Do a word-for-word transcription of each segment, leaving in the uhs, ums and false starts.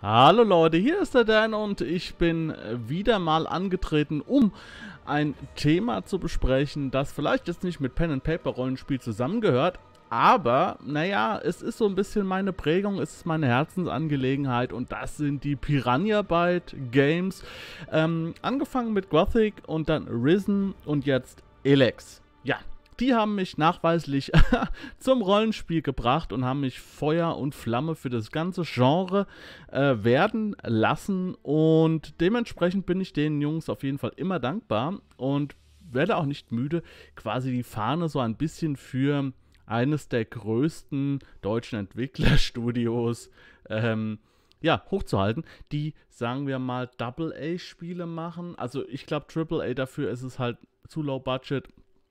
Hallo Leute, hier ist der Dan und ich bin wieder mal angetreten, um ein Thema zu besprechen, das vielleicht jetzt nicht mit Pen-and-Paper-Rollenspiel zusammengehört, aber naja, es ist so ein bisschen meine Prägung, es ist meine Herzensangelegenheit und das sind die Piranha Bytes Games. Ähm, angefangen mit Gothic und dann Risen und jetzt Elex. Ja. Die haben mich nachweislich zum Rollenspiel gebracht und haben mich Feuer und Flamme für das ganze Genre äh, werden lassen. Und dementsprechend bin ich den Jungs auf jeden Fall immer dankbar und werde auch nicht müde, quasi die Fahne so ein bisschen für eines der größten deutschen Entwicklerstudios ähm, ja, hochzuhalten, die, sagen wir mal, Double-A-Spiele machen. Also ich glaube, Triple A dafür ist es halt zu low budget.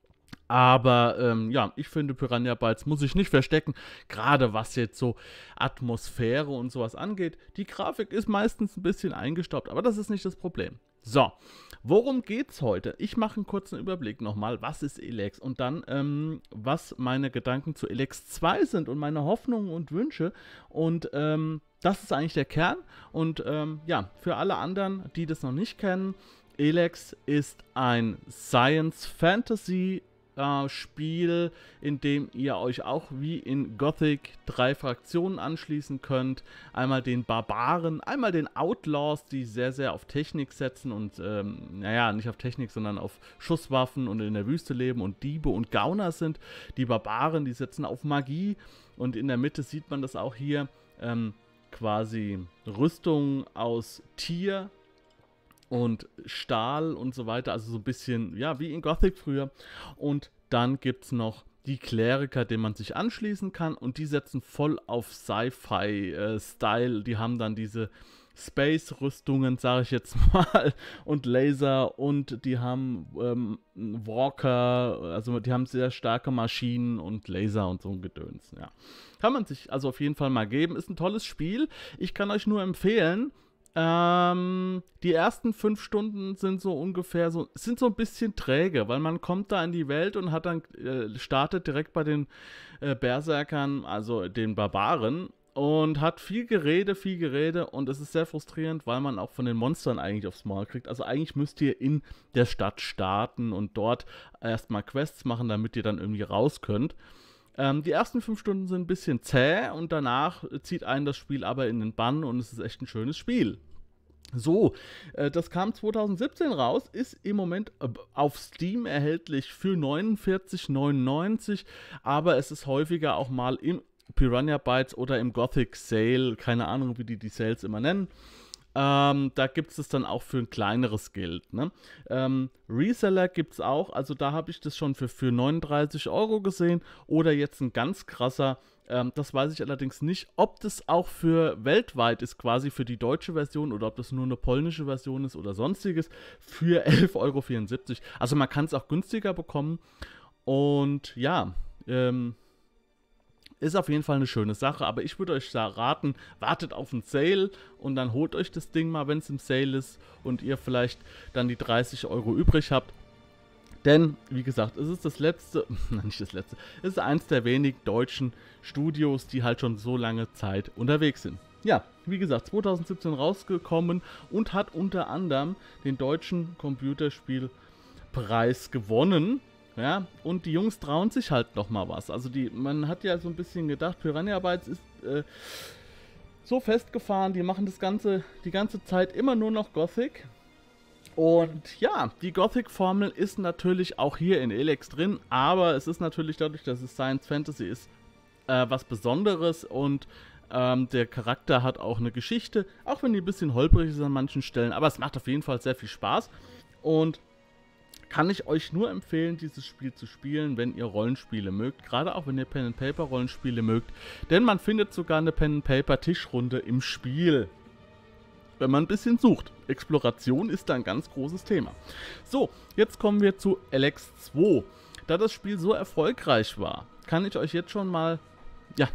Aber ähm, ja, ich finde, Piranha Bytes muss ich nicht verstecken, gerade was jetzt so Atmosphäre und sowas angeht. Die Grafik ist meistens ein bisschen eingestaubt, aber das ist nicht das Problem. So, worum geht's heute? Ich mache einen kurzen Überblick nochmal, was ist Elex und dann, ähm, was meine Gedanken zu Elex zwei sind und meine Hoffnungen und Wünsche. Und ähm, das ist eigentlich der Kern. Und ähm, ja, für alle anderen, die das noch nicht kennen, Elex ist ein Science-Fantasy Äh, Spiel, in dem ihr euch auch wie in Gothic drei Fraktionen anschließen könnt. Einmal den Barbaren, einmal den Outlaws, die sehr, sehr auf Technik setzen und, ähm, naja, nicht auf Technik, sondern auf Schusswaffen und in der Wüste leben und Diebe und Gauner sind. Die Barbaren, die setzen auf Magie und in der Mitte sieht man das auch hier, ähm, quasi Rüstung aus Tier und Stahl und so weiter, also so ein bisschen, ja, wie in Gothic früher. Und dann gibt es noch die Kleriker, denen man sich anschließen kann und die setzen voll auf Sci-Fi-Style. Äh, die haben dann diese Space-Rüstungen, sage ich jetzt mal, und Laser und die haben ähm, Walker, also die haben sehr starke Maschinen und Laser und so ein Gedöns, ja. Kann man sich also auf jeden Fall mal geben. Ist ein tolles Spiel. Ich kann euch nur empfehlen, Ähm, die ersten fünf Stunden sind so ungefähr so, sind so ein bisschen träge, weil man kommt da in die Welt und hat dann, äh, startet direkt bei den äh, Berserkern, also den Barbaren, und hat viel Gerede, viel Gerede und es ist sehr frustrierend, weil man auch von den Monstern eigentlich aufs Maul kriegt. Also eigentlich müsst ihr in der Stadt starten und dort erstmal Quests machen, damit ihr dann irgendwie raus könnt. Ähm, die ersten fünf Stunden sind ein bisschen zäh und danach zieht einen das Spiel aber in den Bann und es ist echt ein schönes Spiel. So, äh, das kam zwanzig siebzehn raus, ist im Moment äh, auf Steam erhältlich für neunundvierzig neunundneunzig, aber es ist häufiger auch mal im Piranha Bytes oder im Gothic Sale, keine Ahnung, wie die die Sales immer nennen. Ähm, da gibt es es dann auch für ein kleineres Geld. Ne? Ähm, Reseller gibt es auch, also da habe ich das schon für, für neununddreißig Euro gesehen. Oder jetzt ein ganz krasser, ähm, das weiß ich allerdings nicht, ob das auch für weltweit ist, quasi für die deutsche Version oder ob das nur eine polnische Version ist oder sonstiges, für elf Euro vierundsiebzig. Also man kann es auch günstiger bekommen. Und ja, ähm, ist auf jeden Fall eine schöne Sache, aber ich würde euch da raten, wartet auf einen Sale und dann holt euch das Ding mal, wenn es im Sale ist und ihr vielleicht dann die dreißig Euro übrig habt. Denn, wie gesagt, es ist das letzte, nicht das letzte, es ist eins der wenigen deutschen Studios, die halt schon so lange Zeit unterwegs sind. Ja, wie gesagt, zwanzig siebzehn rausgekommen und hat unter anderem den deutschen Computerspielpreis gewonnen. Ja, und die Jungs trauen sich halt noch mal was. Also die, man hat ja so ein bisschen gedacht, Piranha Bytes ist äh, so festgefahren, die machen das Ganze, die ganze Zeit immer nur noch Gothic. Und ja, die Gothic-Formel ist natürlich auch hier in Elex drin, aber es ist natürlich dadurch, dass es Science Fantasy ist, äh, was Besonderes und ähm, der Charakter hat auch eine Geschichte, auch wenn die ein bisschen holprig ist an manchen Stellen, aber es macht auf jeden Fall sehr viel Spaß und kann ich euch nur empfehlen, dieses Spiel zu spielen, wenn ihr Rollenspiele mögt. Gerade auch, wenn ihr Pen-and-Paper-Rollenspiele mögt. Denn man findet sogar eine Pen-and-Paper-Tischrunde im Spiel. Wenn man ein bisschen sucht. Exploration ist da ein ganz großes Thema. So, jetzt kommen wir zu Elex zwei. Da das Spiel so erfolgreich war, kann ich euch jetzt schon mal... Ja,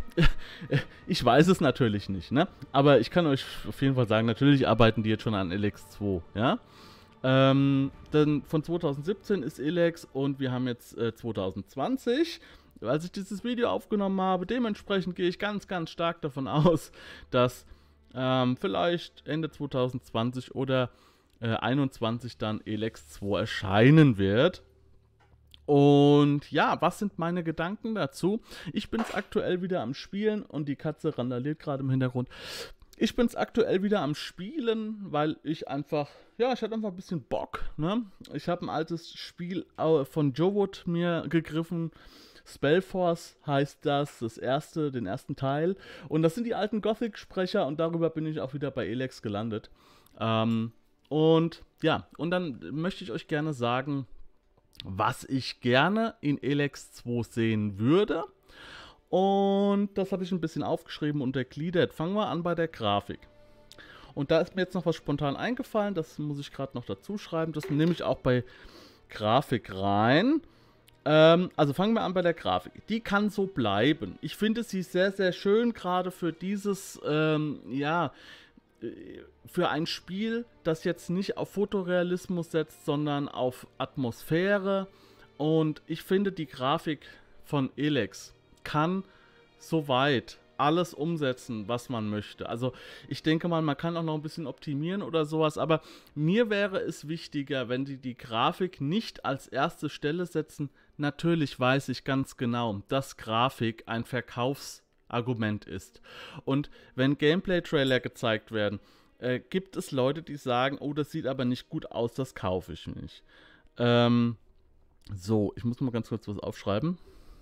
ich weiß es natürlich nicht, ne? Aber ich kann euch auf jeden Fall sagen, natürlich arbeiten die jetzt schon an Elex zwei, ja? Ähm, denn von zwanzig siebzehn ist Elex und wir haben jetzt äh, zwanzig zwanzig, als ich dieses Video aufgenommen habe. Dementsprechend gehe ich ganz, ganz stark davon aus, dass ähm, vielleicht Ende zwanzig zwanzig oder äh, einundzwanzig dann Elex zwei erscheinen wird. Und ja, was sind meine Gedanken dazu? Ich bin es aktuell wieder am Spielen und die Katze randaliert gerade im Hintergrund. Ich bin es aktuell wieder am Spielen, weil ich einfach, ja, ich hatte einfach ein bisschen Bock, ne? Ich habe ein altes Spiel von Jowood mir gegriffen. Spellforce heißt das, das erste, den ersten Teil. Und das sind die alten Gothic-Sprecher und darüber bin ich auch wieder bei Elex gelandet. Ähm, und ja, und dann möchte ich euch gerne sagen, was ich gerne in Elex zwei sehen würde. Und das habe ich ein bisschen aufgeschrieben und ergliedert. Fangen wir an bei der Grafik. Und da ist mir jetzt noch was spontan eingefallen, das muss ich gerade noch dazu schreiben. Das nehme ich auch bei Grafik rein. Ähm, also fangen wir an bei der Grafik. Die kann so bleiben. Ich finde sie sehr, sehr schön, gerade für dieses, ähm, ja, für ein Spiel, das jetzt nicht auf Fotorealismus setzt, sondern auf Atmosphäre. Und ich finde, die Grafik von Elex kann soweit alles umsetzen, was man möchte. Also ich denke mal, man kann auch noch ein bisschen optimieren oder sowas, aber mir wäre es wichtiger, wenn die die Grafik nicht als erste Stelle setzen. Natürlich weiß ich ganz genau, dass Grafik ein Verkaufsargument ist. Und wenn Gameplay-Trailer gezeigt werden, äh, gibt es Leute, die sagen, oh, das sieht aber nicht gut aus, das kaufe ich nicht. Ähm, so, ich muss mal ganz kurz was aufschreiben.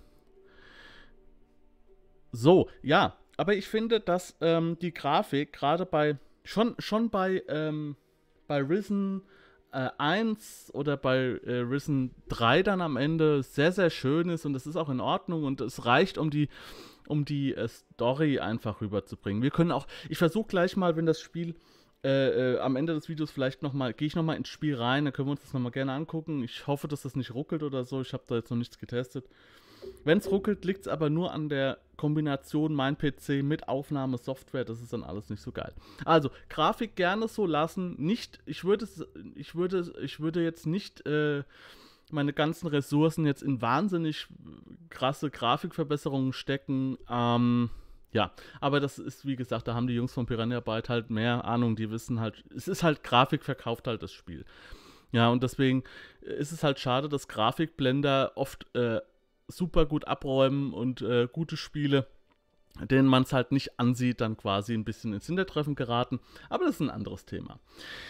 So, ja, aber ich finde, dass ähm, die Grafik gerade bei, schon, schon bei, ähm, bei Risen äh, eins oder bei äh, Risen drei dann am Ende sehr, sehr schön ist und das ist auch in Ordnung und es reicht, um die, um die äh, Story einfach rüberzubringen. Wir können auch, ich versuche gleich mal, wenn das Spiel äh, äh, am Ende des Videos vielleicht nochmal, gehe ich nochmal ins Spiel rein, dann können wir uns das nochmal gerne angucken. Ich hoffe, dass das nicht ruckelt oder so, ich habe da jetzt noch nichts getestet. Wenn es ruckelt, liegt es aber nur an der Kombination mein P C mit Aufnahmesoftware. Das ist dann alles nicht so geil. Also, Grafik gerne so lassen. Nicht, ich würde, ich würde, ich würde jetzt nicht äh, meine ganzen Ressourcen jetzt in wahnsinnig krasse Grafikverbesserungen stecken. Ähm, ja, aber das ist, wie gesagt, da haben die Jungs von Piranha Byte halt mehr Ahnung. Die wissen halt, es ist halt Grafik verkauft halt das Spiel. Ja, und deswegen ist es halt schade, dass Grafikblender oft äh, super gut abräumen und äh, gute Spiele, denen man es halt nicht ansieht, dann quasi ein bisschen ins Hintertreffen geraten. Aber das ist ein anderes Thema.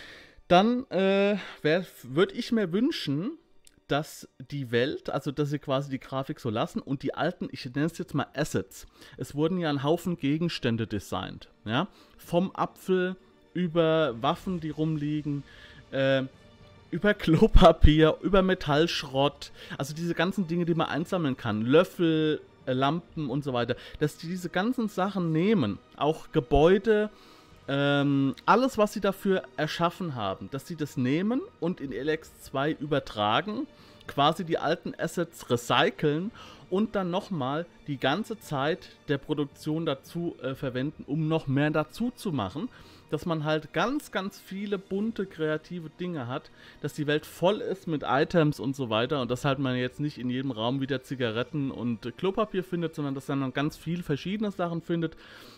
Dann äh, würde ich mir wünschen, dass die Welt, also dass sie quasi die Grafik so lassen und die alten, ich nenne es jetzt mal Assets. Es wurden ja ein Haufen Gegenstände designt. Ja? Vom Apfel über Waffen, die rumliegen, äh, über Klopapier, über Metallschrott, also diese ganzen Dinge, die man einsammeln kann, Löffel, äh, Lampen und so weiter, dass die diese ganzen Sachen nehmen, auch Gebäude, ähm, alles, was sie dafür erschaffen haben, dass sie das nehmen und in Elex zwei übertragen, quasi die alten Assets recyceln und dann nochmal die ganze Zeit der Produktion dazu äh, verwenden, um noch mehr dazu zu machen, dass man halt ganz, ganz viele bunte, kreative Dinge hat, dass die Welt voll ist mit Items und so weiter und dass halt man jetzt nicht in jedem Raum wieder Zigaretten und Klopapier findet, sondern dass man ganz viel verschiedene Sachen findet.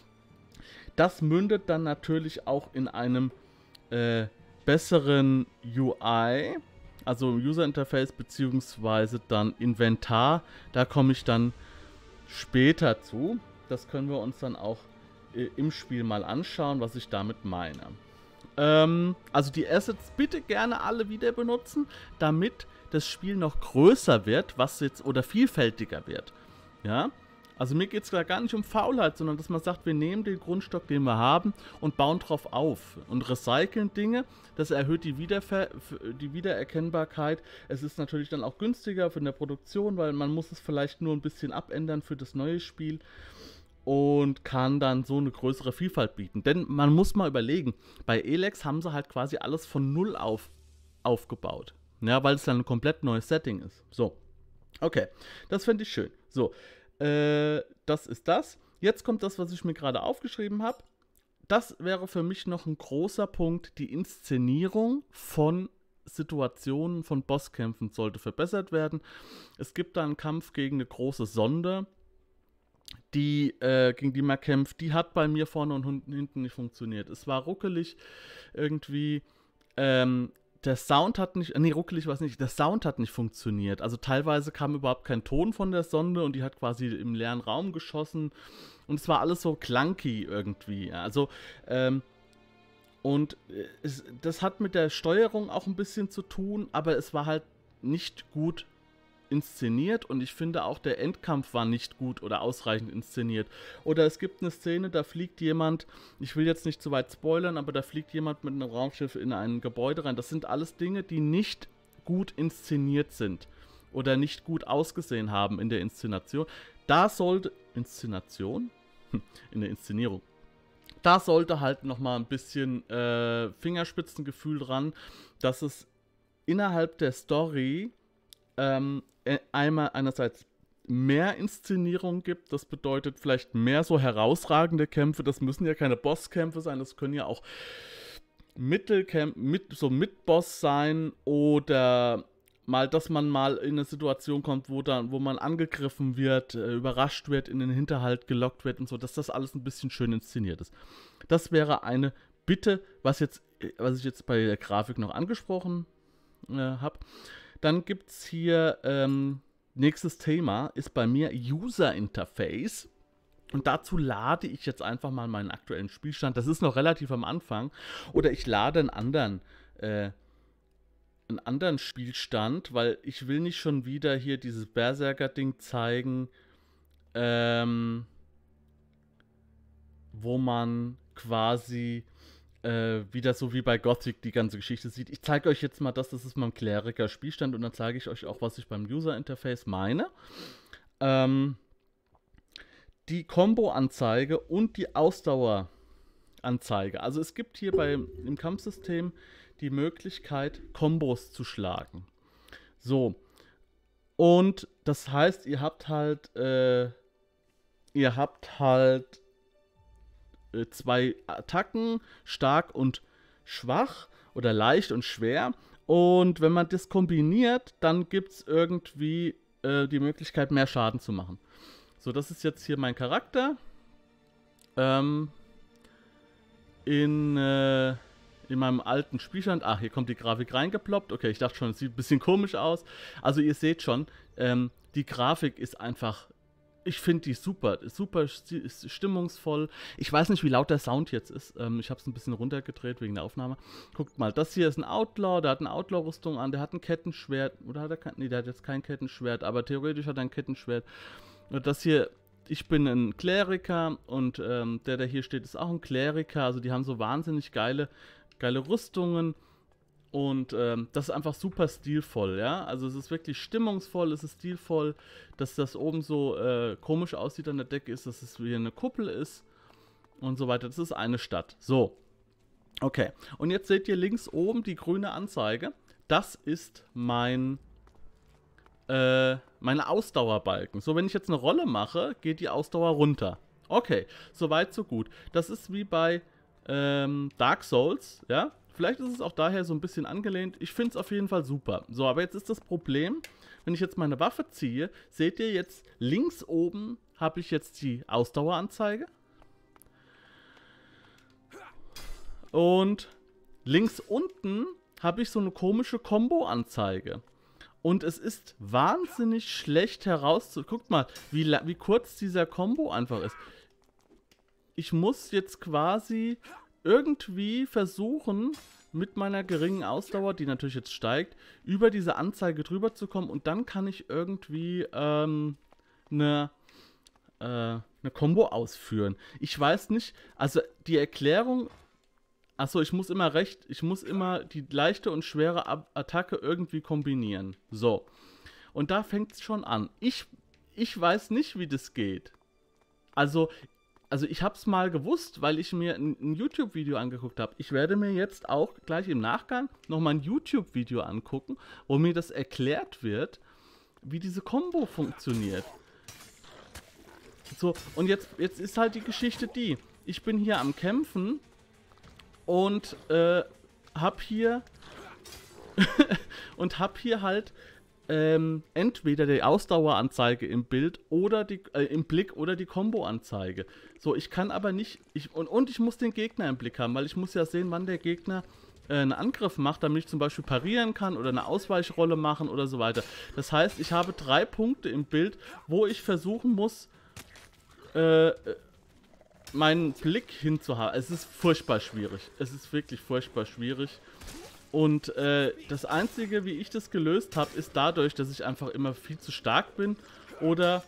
Das mündet dann natürlich auch in einem äh, besseren U I, also User Interface beziehungsweise dann Inventar. Da komme ich dann später zu. Das können wir uns dann auch im Spiel mal anschauen, was ich damit meine. Ähm, also die Assets bitte gerne alle wieder benutzen, damit das Spiel noch größer wird, was jetzt oder vielfältiger wird. Ja, also mir geht es da gar nicht um Faulheit, sondern dass man sagt, wir nehmen den Grundstock, den wir haben und bauen drauf auf und recyceln Dinge. Das erhöht die, Wiederver die Wiedererkennbarkeit. Es ist natürlich dann auch günstiger für eine Produktion, weil man muss es vielleicht nur ein bisschen abändern für das neue Spiel. Und kann dann so eine größere Vielfalt bieten. Denn man muss mal überlegen, bei Elex haben sie halt quasi alles von null auf aufgebaut. Ja, weil es dann ein komplett neues Setting ist. So, okay, das finde ich schön. So, äh, das ist das. Jetzt kommt das, was ich mir gerade aufgeschrieben habe. Das wäre für mich noch ein großer Punkt. Die Inszenierung von Situationen, von Bosskämpfen sollte verbessert werden. Es gibt da einen Kampf gegen eine große Sonde, die, äh, gegen die man kämpft, die hat bei mir vorne und hinten nicht funktioniert. Es war ruckelig irgendwie. Ähm, der Sound hat nicht, nee, ruckelig war es nicht, der Sound hat nicht funktioniert. Also teilweise kam überhaupt kein Ton von der Sonde und die hat quasi im leeren Raum geschossen. Und es war alles so clunky irgendwie. Also, ähm, und es, das hat mit der Steuerung auch ein bisschen zu tun, aber es war halt nicht gut inszeniert und ich finde auch der Endkampf war nicht gut oder ausreichend inszeniert. Oder es gibt eine Szene, da fliegt jemand, ich will jetzt nicht zu weit spoilern, aber da fliegt jemand mit einem Raumschiff in ein Gebäude rein. Das sind alles Dinge, die nicht gut inszeniert sind oder nicht gut ausgesehen haben in der Inszenation. Da sollte Inszenation? In der Inszenierung. Da sollte halt nochmal ein bisschen äh, Fingerspitzengefühl dran, dass es innerhalb der Story ähm, einmal einerseits mehr Inszenierung gibt, das bedeutet vielleicht mehr so herausragende Kämpfe, das müssen ja keine Bosskämpfe sein, das können ja auch Mittelkämpfe, mit, so Mitboss sein oder mal, dass man mal in eine Situation kommt, wo, dann, wo man angegriffen wird, äh, überrascht wird, in den Hinterhalt gelockt wird und so, dass das alles ein bisschen schön inszeniert ist. Das wäre eine Bitte, was, jetzt, was ich jetzt bei der Grafik noch angesprochen äh, habe. Dann gibt es hier, ähm, nächstes Thema ist bei mir User Interface. Und dazu lade ich jetzt einfach mal meinen aktuellen Spielstand. Das ist noch relativ am Anfang. Oder ich lade einen anderen, äh, einen anderen Spielstand, weil ich will nicht schon wieder hier dieses Berserker-Ding zeigen, ähm, wo man quasi äh, wieder so wie bei Gothic die ganze Geschichte sieht. Ich zeige euch jetzt mal das, das ist mein Kleriker-Spielstand und dann zeige ich euch auch, was ich beim User-Interface meine. Ähm, die Combo-Anzeige und die Ausdauer-Anzeige. Also es gibt hier bei, im Kampfsystem die Möglichkeit, Kombos zu schlagen. So. Und das heißt, ihr habt halt, äh, ihr habt halt äh, zwei Attacken, stark und schwach oder leicht und schwer. Und wenn man das kombiniert, dann gibt es irgendwie äh, die Möglichkeit, mehr Schaden zu machen. So, das ist jetzt hier mein Charakter. Ähm, in, äh, in meinem alten Spielstand. Ach, hier kommt die Grafik reingeploppt. Okay, ich dachte schon, es sieht ein bisschen komisch aus. Also ihr seht schon, ähm, die Grafik ist einfach, ich finde die super, super stimmungsvoll. Ich weiß nicht, wie laut der Sound jetzt ist. Ähm, ich habe es ein bisschen runtergedreht wegen der Aufnahme. Guckt mal, das hier ist ein Outlaw, der hat eine Outlaw-Rüstung an, der hat ein Kettenschwert. Oder hat er kein, nee, der hat jetzt kein Kettenschwert, aber theoretisch hat er ein Kettenschwert. Und das hier, ich bin ein Kleriker und ähm, der, der hier steht, ist auch ein Kleriker. Also die haben so wahnsinnig geile, geile Rüstungen. Und ähm, das ist einfach super stilvoll, ja. Also es ist wirklich stimmungsvoll, es ist stilvoll, dass das oben so äh, komisch aussieht an der Decke ist, dass es wie eine Kuppel ist und so weiter. Das ist eine Stadt. So. Okay. Und jetzt seht ihr links oben die grüne Anzeige. Das ist mein äh, meine Ausdauerbalken. So, wenn ich jetzt eine Rolle mache, geht die Ausdauer runter. Okay. Soweit, so gut. Das ist wie bei ähm, Dark Souls, ja. Vielleicht ist es auch daher so ein bisschen angelehnt. Ich finde es auf jeden Fall super. So, aber jetzt ist das Problem, wenn ich jetzt meine Waffe ziehe, seht ihr jetzt links oben habe ich jetzt die Ausdaueranzeige. Und links unten habe ich so eine komische Combo-Anzeige. Und es ist wahnsinnig schlecht herauszu... Guckt mal, wie, wie kurz dieser Combo einfach ist. Ich muss jetzt quasi irgendwie versuchen, mit meiner geringen Ausdauer, die natürlich jetzt steigt, über diese Anzeige drüber zu kommen und dann kann ich irgendwie ähm, eine, äh, eine Combo ausführen. Ich weiß nicht, also die Erklärung, achso, ich muss immer recht, ich muss immer die leichte und schwere Attacke irgendwie kombinieren. So. Und da fängt es schon an. Ich, ich weiß nicht, wie das geht. Also, Also ich habe es mal gewusst, weil ich mir ein, ein YouTube-Video angeguckt habe. Ich werde mir jetzt auch gleich im Nachgang nochmal ein YouTube-Video angucken, wo mir das erklärt wird, wie diese Combo funktioniert. So, und jetzt, jetzt ist halt die Geschichte die. Ich bin hier am Kämpfen und äh, hab hier und hab hier halt ähm, entweder die Ausdaueranzeige im Bild oder die, äh, im Blick oder die Combo-Anzeige. So, ich kann aber nicht, ich, und, und ich muss den Gegner im Blick haben, weil ich muss ja sehen, wann der Gegner äh, einen Angriff macht, damit ich zum Beispiel parieren kann oder eine Ausweichrolle machen oder so weiter. Das heißt, ich habe drei Punkte im Bild, wo ich versuchen muss, äh, meinen Blick hinzuhaben. Es ist furchtbar schwierig. Es ist wirklich furchtbar schwierig. Und äh, das Einzige, wie ich das gelöst habe, ist dadurch, dass ich einfach immer viel zu stark bin oder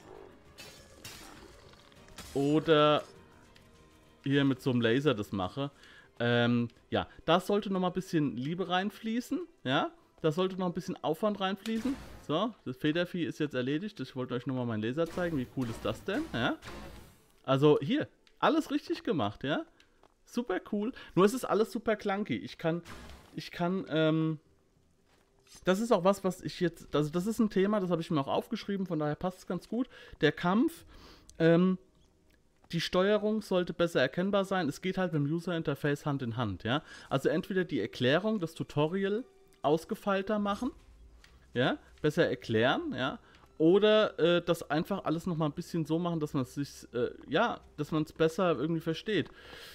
oder hier mit so einem Laser das mache. Ähm, ja, da sollte noch mal ein bisschen Liebe reinfließen, ja, da sollte noch ein bisschen Aufwand reinfließen. So, das Federvieh ist jetzt erledigt. Ich wollte euch noch mal meinen Laser zeigen. Wie cool ist das denn, ja? Also hier, alles richtig gemacht, ja? Super cool. Nur es ist alles super clunky. Ich kann... Ich kann, ähm, das ist auch was, was ich jetzt, also das ist ein Thema, das habe ich mir auch aufgeschrieben, von daher passt es ganz gut. Der Kampf, ähm, die Steuerung sollte besser erkennbar sein. Es geht halt mit dem User-Interface Hand in Hand, ja. Also entweder die Erklärung, das Tutorial ausgefeilter machen, ja, besser erklären, ja, oder äh, das einfach alles nochmal ein bisschen so machen, dass man es sich, äh, ja, dass man es besser irgendwie versteht.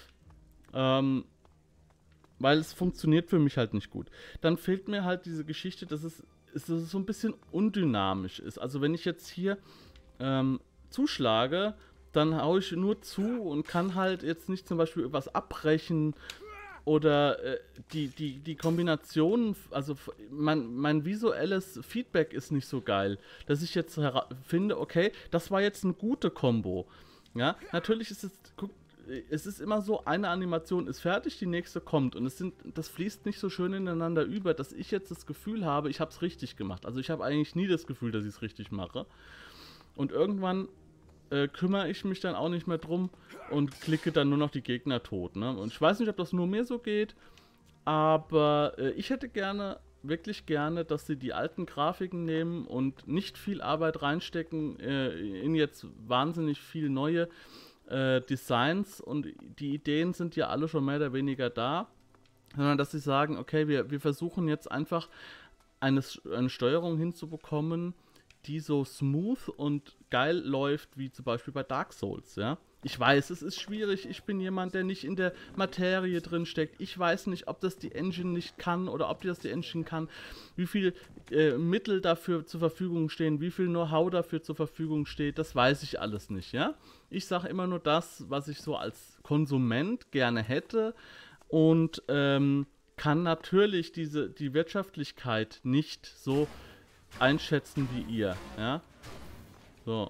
Ähm, Weil es funktioniert für mich halt nicht gut. Dann fehlt mir halt diese Geschichte, dass es, dass es so ein bisschen undynamisch ist. Also wenn ich jetzt hier ähm, zuschlage, dann haue ich nur zu und kann halt jetzt nicht zum Beispiel was abbrechen oder äh, die, die, die Kombination, also mein, mein visuelles Feedback ist nicht so geil, dass ich jetzt finde, okay, das war jetzt eine gute Kombo. Ja, natürlich ist es, guck, es ist immer so, eine Animation ist fertig, die nächste kommt und es sind, das fließt nicht so schön ineinander über, dass ich jetzt das Gefühl habe, ich habe es richtig gemacht. Also ich habe eigentlich nie das Gefühl, dass ich es richtig mache. Und irgendwann äh, kümmere ich mich dann auch nicht mehr drum und klicke dann nur noch die Gegner tot. Ne? Und ich weiß nicht, ob das nur mir so geht, aber äh, ich hätte gerne, wirklich gerne, dass sie die alten Grafiken nehmen und nicht viel Arbeit reinstecken äh, in jetzt wahnsinnig viel neue Äh, Designs und die Ideen sind ja alle schon mehr oder weniger da, sondern dass sie sagen, okay, wir, wir versuchen jetzt einfach eine, eine Steuerung hinzubekommen, die so smooth und geil läuft, wie zum Beispiel bei Dark Souls, ja. Ich weiß, es ist schwierig, ich bin jemand, der nicht in der Materie drin steckt. Ich weiß nicht, ob das die Engine nicht kann oder ob die das die Engine kann, wie viel äh, Mittel dafür zur Verfügung stehen, wie viel Know-how dafür zur Verfügung steht, das weiß ich alles nicht, ja. Ich sage immer nur das, was ich so als Konsument gerne hätte und ähm, kann natürlich diese, die Wirtschaftlichkeit nicht so einschätzen wie ihr, ja. So.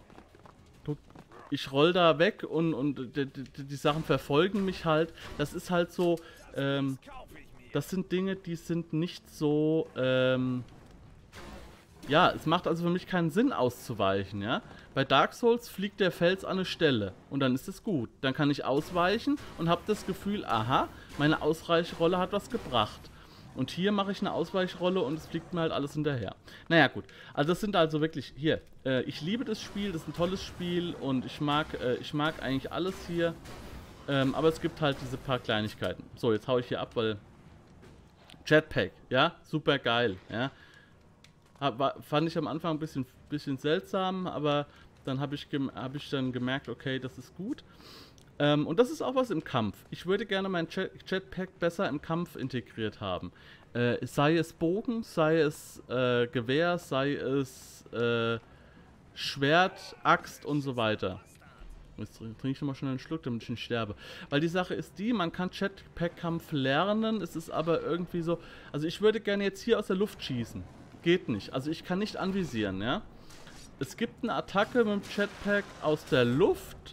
Ich roll da weg und, und die, die, die Sachen verfolgen mich halt. Das ist halt so, ähm, das sind Dinge, die sind nicht so, ähm, ja, es macht also für mich keinen Sinn auszuweichen, ja. Bei Dark Souls fliegt der Fels an eine Stelle und dann ist es gut. Dann kann ich ausweichen und habe das Gefühl, aha, meine Ausweichrolle hat was gebracht. Und hier mache ich eine Ausweichrolle und es fliegt mir halt alles hinterher. Naja, gut. Also das sind also wirklich, hier, äh, ich liebe das Spiel, das ist ein tolles Spiel und ich mag, äh, ich mag eigentlich alles hier. Ähm, aber es gibt halt diese paar Kleinigkeiten. So, jetzt hau ich hier ab, weil Jetpack, ja, super geil, ja. Hab, war, fand ich am Anfang ein bisschen, bisschen seltsam, aber dann habe ich, hab ich dann gemerkt, okay, das ist gut. Ähm, und das ist auch was im Kampf. Ich würde gerne mein Jet Jetpack besser im Kampf integriert haben. Äh, sei es Bogen, sei es äh, Gewehr, sei es äh, Schwert, Axt und so weiter. Jetzt trinke ich nochmal schnell einen Schluck, damit ich nicht sterbe. Weil die Sache ist die, man kann Jetpack-Kampf lernen, es ist aber irgendwie so... Also ich würde gerne jetzt hier aus der Luft schießen. Geht nicht. Also ich kann nicht anvisieren, ja. Es gibt eine Attacke mit dem Jetpack aus der Luft...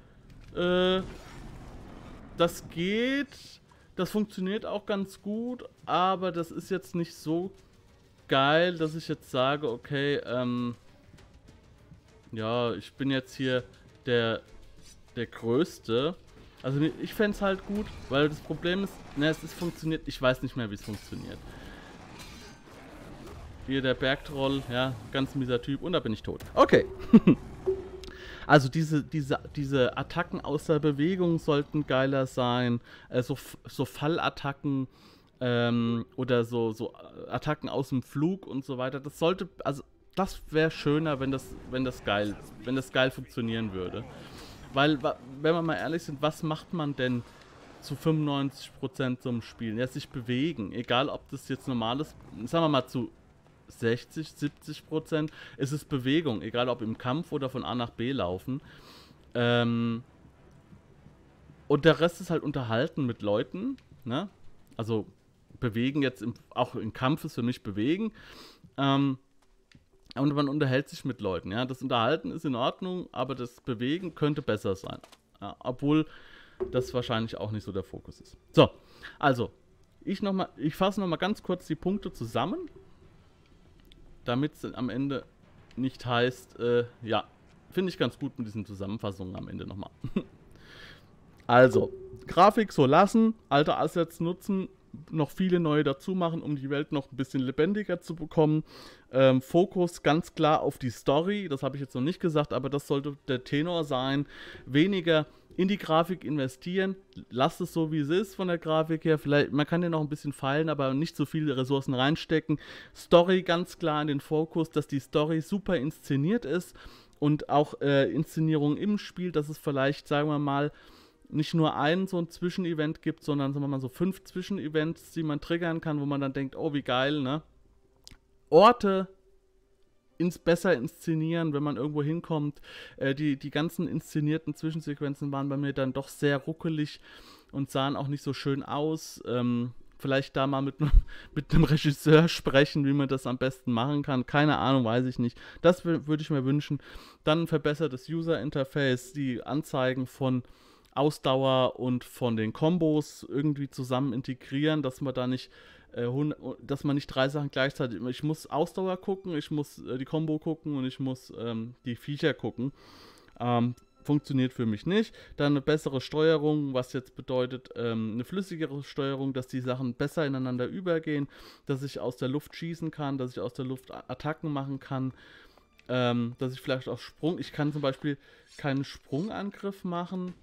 Das geht, das funktioniert auch ganz gut, aber das ist jetzt nicht so geil, dass ich jetzt sage, okay, ähm, ja, ich bin jetzt hier der, der Größte. Also ich fände es halt gut, weil das Problem ist, ne, es ist funktioniert, ich weiß nicht mehr, wie es funktioniert. Hier der Bergtroll, ja, ganz mieser Typ und da bin ich tot. Okay. Also diese, diese, diese Attacken aus der Bewegung sollten geiler sein, äh, so, so Fallattacken ähm, oder so, so Attacken aus dem Flug und so weiter. Das sollte, also das wäre schöner, wenn das, wenn das geil, wenn das geil funktionieren würde. Weil, wenn wir mal ehrlich sind, was macht man denn zu fünfundneunzig Prozent zum Spielen? Ja, sich bewegen. Egal, ob das jetzt normales, sagen wir mal zu sechzig, siebzig Prozent, ist es Bewegung. Egal, ob im Kampf oder von A nach B laufen. Ähm, und der Rest ist halt unterhalten mit Leuten, ne? Also bewegen jetzt, im, auch im Kampf ist für mich bewegen. Ähm, und man unterhält sich mit Leuten, ja. Das Unterhalten ist in Ordnung, aber das Bewegen könnte besser sein. Ja, obwohl das wahrscheinlich auch nicht so der Fokus ist. So, also, ich, noch mal, ich fasse nochmal ganz kurz die Punkte zusammen, damit es am Ende nicht heißt, äh, ja, finde ich ganz gut mit diesen Zusammenfassungen am Ende nochmal. Also, Grafik so lassen, alte Assets nutzen, noch viele neue dazu machen, um die Welt noch ein bisschen lebendiger zu bekommen. Ähm, Fokus ganz klar auf die Story, das habe ich jetzt noch nicht gesagt, aber das sollte der Tenor sein. Weniger in die Grafik investieren, lasst es so wie es ist von der Grafik her. Vielleicht, man kann ja noch ein bisschen feilen, aber nicht so viele Ressourcen reinstecken. Story ganz klar in den Fokus, dass die Story super inszeniert ist und auch äh, Inszenierung im Spiel, dass es vielleicht, sagen wir mal, nicht nur ein so ein Zwischenevent gibt, sondern sagen wir mal so fünf Zwischenevents, die man triggern kann, wo man dann denkt, oh wie geil, ne? Orte ins besser inszenieren, wenn man irgendwo hinkommt. Äh, die, die ganzen inszenierten Zwischensequenzen waren bei mir dann doch sehr ruckelig und sahen auch nicht so schön aus. Ähm, vielleicht da mal mit, mit einem Regisseur sprechen, wie man das am besten machen kann. Keine Ahnung, weiß ich nicht. Das würde ich mir wünschen. Dann ein verbessertes User-Interface, die Anzeigen von Ausdauer und von den Kombos irgendwie zusammen integrieren, dass man da nicht, äh, dass man nicht drei Sachen gleichzeitig, ich muss Ausdauer gucken, ich muss äh, die Combo gucken und ich muss ähm, die Viecher gucken. Ähm, funktioniert für mich nicht. Dann eine bessere Steuerung, was jetzt bedeutet, ähm, eine flüssigere Steuerung, dass die Sachen besser ineinander übergehen, dass ich aus der Luft schießen kann, dass ich aus der Luft Attacken machen kann, ähm, dass ich vielleicht auch Sprung, ich kann zum Beispiel keinen Sprungangriff machen,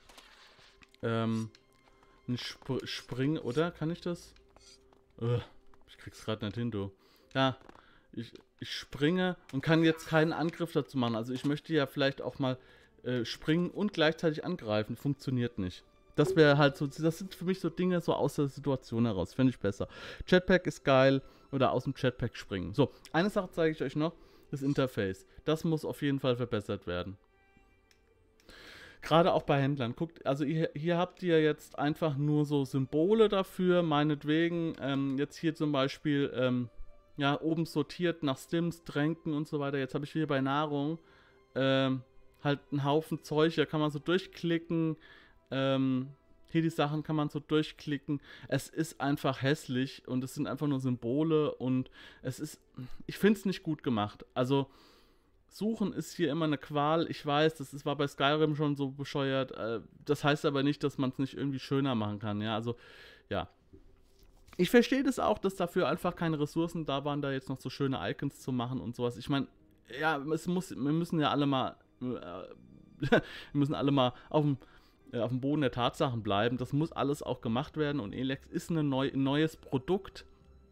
Ähm, ein Sp Spring, oder? Kann ich das? Ugh, ich krieg's gerade nicht hin, du. Ja, ich, ich springe und kann jetzt keinen Angriff dazu machen. Also ich möchte ja vielleicht auch mal äh, springen und gleichzeitig angreifen. Funktioniert nicht. Das wäre halt so, das sind für mich so Dinge so aus der Situation heraus. Fände ich besser. Jetpack ist geil. Oder aus dem Jetpack springen. So, eine Sache zeige ich euch noch. Das Interface. Das muss auf jeden Fall verbessert werden. Gerade auch bei Händlern. Guckt, also hier, hier habt ihr jetzt einfach nur so Symbole dafür, meinetwegen, ähm, jetzt hier zum Beispiel, ähm, ja, oben sortiert nach Stims, Tränken und so weiter. Jetzt habe ich hier bei Nahrung ähm, halt einen Haufen Zeug, da kann man so durchklicken, ähm, hier die Sachen kann man so durchklicken. Es ist einfach hässlich und es sind einfach nur Symbole und es ist, ich finde es nicht gut gemacht. Also, Suchen ist hier immer eine Qual. Ich weiß, das ist, war bei Skyrim schon so bescheuert. Äh, das heißt aber nicht, dass man es nicht irgendwie schöner machen kann. Ja, also, ja. Ich verstehe das auch, dass dafür einfach keine Ressourcen da waren, da jetzt noch so schöne Icons zu machen und sowas. Ich meine, ja, es muss, wir müssen ja alle mal, äh, wir müssen alle mal auf dem, äh, auf dem Boden der Tatsachen bleiben. Das muss alles auch gemacht werden und Elex ist eine neu, ein neues Produkt.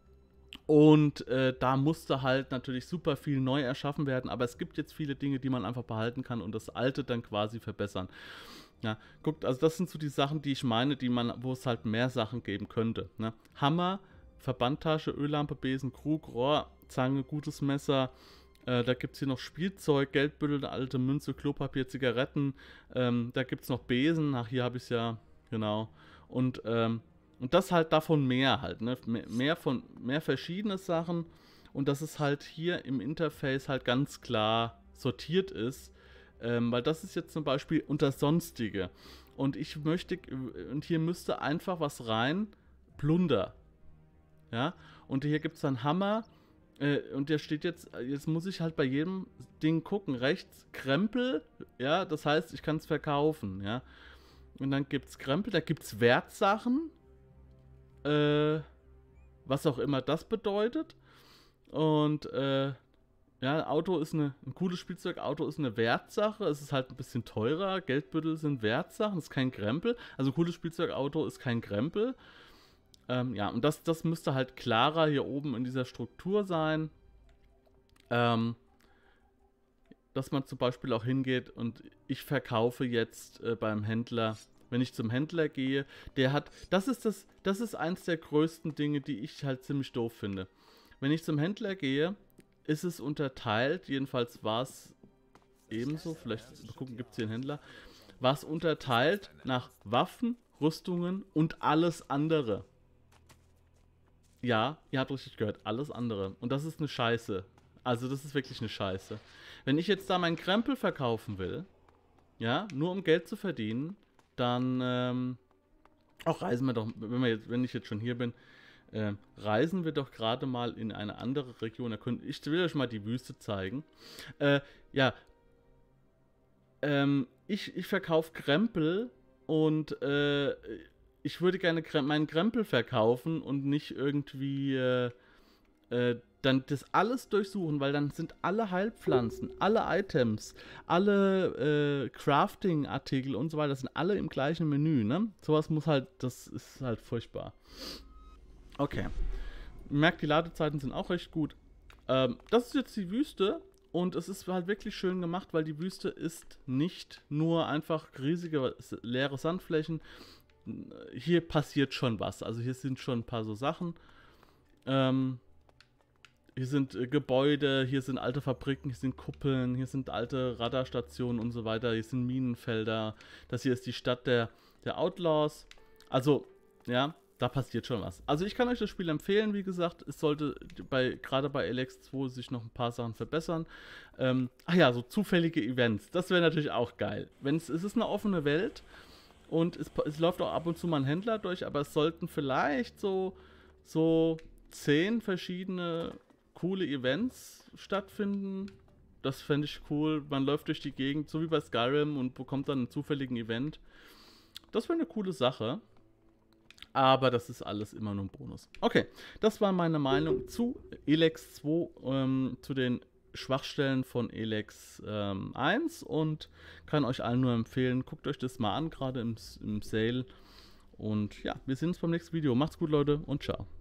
Und äh, da musste halt natürlich super viel neu erschaffen werden, aber es gibt jetzt viele Dinge, die man einfach behalten kann und das Alte dann quasi verbessern. Ja, guckt, also das sind so die Sachen, die ich meine, die man, wo es halt mehr Sachen geben könnte. Ne? Hammer, Verbandtasche, Öllampe, Besen, Krug, Rohr, Zange, gutes Messer. Äh, da gibt es hier noch Spielzeug, Geldbündel, eine alte Münze, Klopapier, Zigaretten. Ähm, da gibt es noch Besen, ach hier habe ich es ja, genau. Und ähm, Und das halt davon mehr halt, ne? Mehr von, mehr verschiedene Sachen und dass es halt hier im Interface halt ganz klar sortiert ist, ähm, weil das ist jetzt zum Beispiel unter Sonstige und ich möchte, und hier müsste einfach was rein, Plunder, ja, und hier gibt es dann Hammer äh, und der steht jetzt, jetzt muss ich halt bei jedem Ding gucken, rechts Krempel, ja, das heißt, ich kann es verkaufen, ja, und dann gibt es Krempel, da gibt es Wertsachen, Äh, was auch immer das bedeutet. Und äh, ja, Auto ist eine, ein cooles Spielzeug, Auto ist eine Wertsache, es ist halt ein bisschen teurer, Geldbüttel sind Wertsachen, es ist kein Krempel. Also cooles Spielzeug, Auto ist kein Krempel. Ähm, ja, und das, das müsste halt klarer hier oben in dieser Struktur sein. Ähm, dass man zum Beispiel auch hingeht und ich verkaufe jetzt äh, beim Händler, wenn ich zum Händler gehe, der hat, das ist das, das ist eins der größten Dinge, die ich halt ziemlich doof finde. Wenn ich zum Händler gehe, ist es unterteilt, jedenfalls war es ebenso, vielleicht mal gucken, gibt es hier einen Händler, war es unterteilt nach Waffen, Rüstungen und alles andere. Ja, ihr habt richtig gehört, alles andere. Und das ist eine Scheiße. Also das ist wirklich eine Scheiße. Wenn ich jetzt da meinen Krempel verkaufen will, ja, nur um Geld zu verdienen, dann, ähm, auch reisen wir doch, wenn, wir jetzt, wenn ich jetzt schon hier bin, äh, reisen wir doch gerade mal in eine andere Region. Da könnt, ich will euch mal die Wüste zeigen. Äh, ja, ähm, ich, ich verkaufe Krempel und äh, ich würde gerne Krem meinen Krempel verkaufen und nicht irgendwie äh, äh, dann das alles durchsuchen, weil dann sind alle Heilpflanzen, alle Items, alle äh, Crafting-Artikel und so weiter, das sind alle im gleichen Menü, ne? Sowas muss halt, das ist halt furchtbar. Okay. Merkt, die Ladezeiten sind auch recht gut. Ähm, das ist jetzt die Wüste und es ist halt wirklich schön gemacht, weil die Wüste ist nicht nur einfach riesige leere Sandflächen. Hier passiert schon was. Also hier sind schon ein paar so Sachen. Ähm, Hier sind äh, Gebäude, hier sind alte Fabriken, hier sind Kuppeln, hier sind alte Radarstationen und so weiter, hier sind Minenfelder. Das hier ist die Stadt der, der Outlaws. Also, ja, da passiert schon was. Also ich kann euch das Spiel empfehlen, wie gesagt, es sollte bei gerade bei Elex zwei sich noch ein paar Sachen verbessern. Ähm, ach ja, so zufällige Events, das wäre natürlich auch geil. Wenn's, es ist eine offene Welt und es, es läuft auch ab und zu mal ein Händler durch, aber es sollten vielleicht so, so zehn verschiedene coole Events stattfinden. Das fände ich cool. Man läuft durch die Gegend, so wie bei Skyrim, und bekommt dann einen zufälligen Event. Das wäre eine coole Sache. Aber das ist alles immer nur ein Bonus. Okay, das war meine Meinung zu Elex zwei, ähm, zu den Schwachstellen von Elex ähm, eins und kann euch allen nur empfehlen, guckt euch das mal an, gerade im, im Sale. Und ja, wir sehen uns beim nächsten Video. Macht's gut, Leute, und ciao.